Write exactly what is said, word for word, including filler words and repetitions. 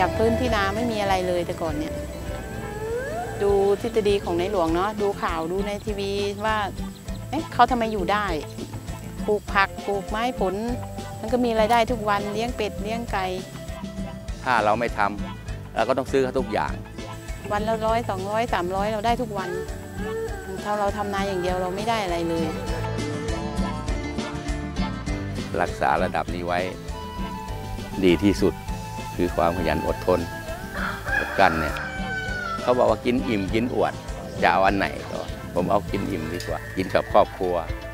จากพื้นที่นาไม่มีอะไรเลยแต่ก่อนเนี่ยดูทฤษฎีของในหลวงเนาะดูข่าวดูในทีวีว่าเอ๊ะเขาทำไมอยู่ได้ปลูกผักปลูกไม้ผลมันก็มีรายได้ทุกวันเลี้ยงเป็ดเลี้ยงไก่ถ้าเราไม่ทำเราก็ต้องซื้อเขาทุกอย่างวันละร้อยสองร้อยสามร้อยเราได้ทุกวันถ้าเราทำนาอย่างเดียวเราไม่ได้อะไรเลยรักษาระดับนี้ไว้ดีที่สุดคือความขยันอดทนอดกลั้นเนี่ยเขาบอกว่ากินอิ่มกินอวดจะเอาอันไหนก็ผมเอากินอิ่มดีกว่ากินกับครอบครัว